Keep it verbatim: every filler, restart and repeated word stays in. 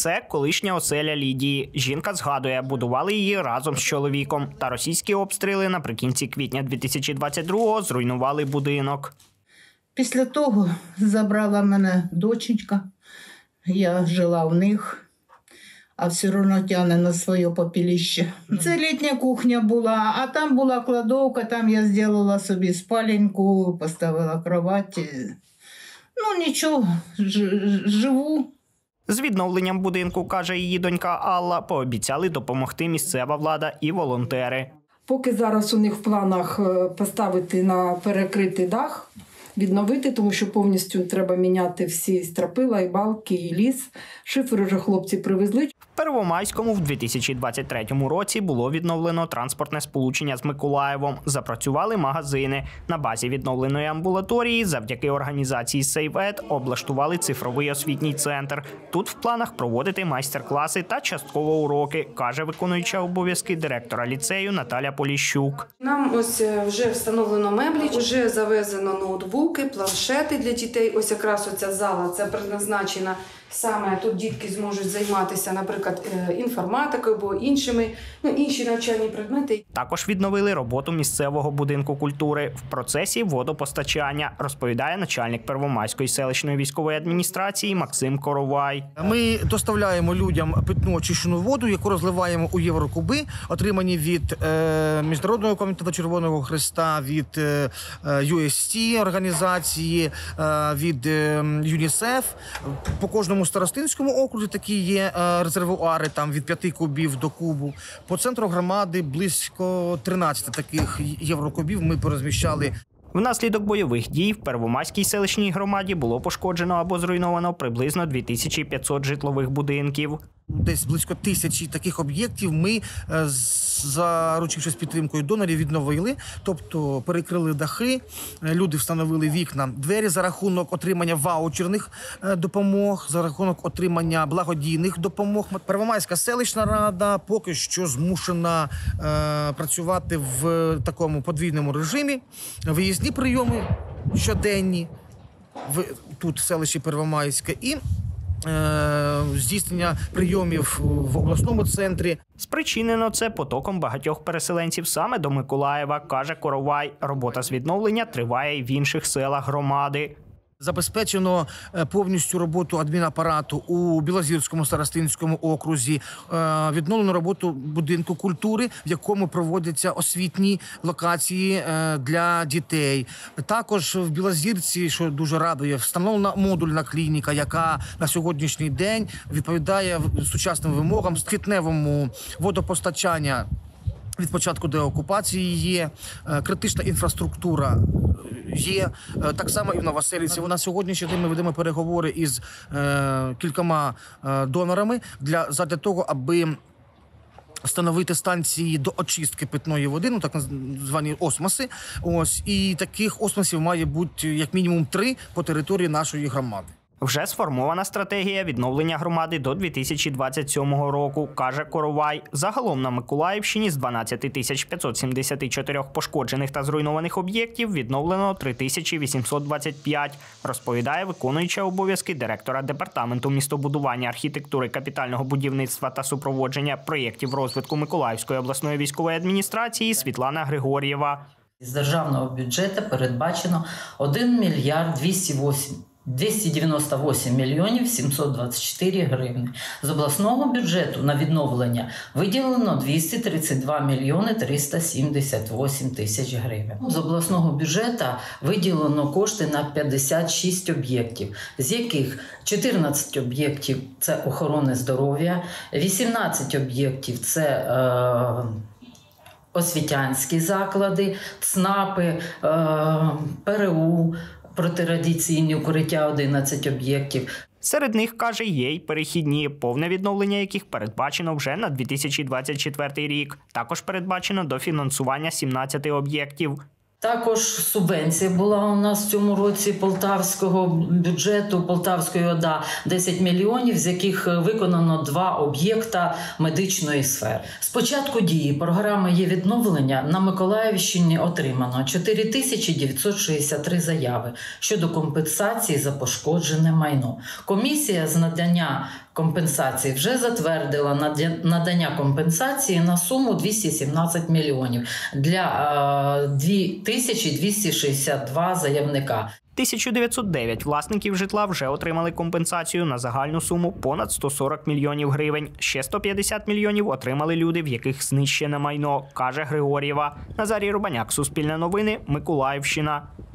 Це колишня оселя Лідії. Жінка згадує, будували її разом з чоловіком. Та російські обстріли наприкінці квітня дві тисячі двадцять другого зруйнували будинок. Після того забрала мене доченька. Я жила в них, а все одно тягне на своє попіліще. Це літня кухня була, а там була кладовка, там я зробила собі спаленьку, поставила кровать. Ну нічого, живу. З відновленням будинку, каже її донька Алла, пообіцяли допомогти місцева влада і волонтери. Поки зараз у них в планах поставити на перекритий дах, відновити, тому що повністю треба міняти всі стропила, і балки, і ліс. Шифер вже хлопці привезли. В Первомайському в дві тисячі двадцять третьому році було відновлено транспортне сполучення з Миколаєвом. Запрацювали магазини. На базі відновленої амбулаторії завдяки організації «Сейвет» облаштували цифровий освітній центр. Тут в планах проводити майстер-класи та частково уроки, каже виконуюча обов'язки директора ліцею Наталя Поліщук. Нам ось вже встановлено меблі, вже завезено ноутбуки, планшети для дітей. Ось якраз оця зала, це предназначена саме, тут дітки зможуть займатися, наприклад, інформатикою або іншими, ну, інші навчальні предмети. Також відновили роботу місцевого будинку культури в процесі водопостачання, розповідає начальник Первомайської селищної військової адміністрації Максим Коровай. Ми доставляємо людям питну очищену воду, яку розливаємо у єврокуби, отримані від е, Міжнародного комітету Червоного Хреста, від е, ю ес ті організації, е, від е, ЮНІСЕФ. По кожному старостинському окрузі такі є резервуари, там від п'яти кубів до кубу. По центру громади близько тринадцяти таких єврокубів ми порозміщали. Внаслідок бойових дій в Первомайській селищній громаді було пошкоджено або зруйновано приблизно дві тисячі п'ятсот житлових будинків. Десь близько тисячі таких об'єктів ми, заручившись підтримкою донорів, відновили. Тобто перекрили дахи, люди встановили вікна, двері за рахунок отримання ваучерних допомог, за рахунок отримання благодійних допомог. Первомайська селищна рада поки що змушена е, працювати в такому подвійному режимі. Виїзні прийоми щоденні в, тут в селищі Первомайське і здійснення прийомів в обласному центрі. Спричинено це потоком багатьох переселенців саме до Миколаєва, каже Коровай. Робота з відновлення триває й в інших селах громади. Забезпечено повністю роботу адмінапарату у Білозірському старостинському окрузі, відновлено роботу будинку культури, в якому проводяться освітні локації для дітей. Також в Білозірці, що дуже радує, встановлена модульна клініка, яка на сьогоднішній день відповідає сучасним вимогам. В квітневому водопостачання від початку деокупації є, критична інфраструктура є, так само і в Новоселиці. На сьогоднішній день ми ведемо переговори із е, кількома е, донорами для, для того, аби встановити станції до очистки питної води, ну так звані осмоси. Ось, і таких осмосів має бути як мінімум три по території нашої громади. Вже сформована стратегія відновлення громади до дві тисячі двадцять сьомого року, каже Коровай. Загалом на Миколаївщині з дванадцяти тисяч п'ятсот сімдесят чотири пошкоджених та зруйнованих об'єктів відновлено три тисячі вісімсот двадцять п'ять, розповідає виконуюча обов'язки директора департаменту містобудування, архітектури, капітального будівництва та супроводження проєктів розвитку Миколаївської обласної військової адміністрації Світлана Григор'єва. З державного бюджету передбачено один мільярд двісті дев'яносто вісім мільйонів сімсот двадцять чотири гривні. З обласного бюджету на відновлення виділено двісті тридцять два мільйони триста сімдесят вісім тисяч гривень. З обласного бюджету виділено кошти на п'ятдесят шість об'єктів, з яких чотирнадцять об'єктів – це охорони здоров'я, вісімнадцять об'єктів – це е, освітянські заклади, ЦНАПи, е, ПРУ, протирадіаційні укриття одинадцять об'єктів. Серед них, каже, є й перехідні, повне відновлення яких передбачено вже на дві тисячі двадцять четвертий рік. Також передбачено дофінансування сімнадцяти об'єктів. Також субвенція була у нас в цьому році полтавського бюджету, Полтавської ОДА десять мільйонів, з яких виконано два об'єкта медичної сфери. З початку дії програми «Є відновлення» на Миколаївщині отримано чотири тисячі дев'ятсот шістдесят три заяви щодо компенсації за пошкоджене майно. Комісія з надання компенсації вже затвердила надання компенсації на суму двісті сімнадцять мільйонів для дві тисячі двісті шістдесят два заявника. тисяча дев'ятсот дев'ять власників житла вже отримали компенсацію на загальну суму понад сто сорок мільйонів гривень. Ще сто п'ятдесят мільйонів отримали люди, в яких знищене майно, каже Григор'єва. Назарій Рубаняк, Суспільне новини, Миколаївщина.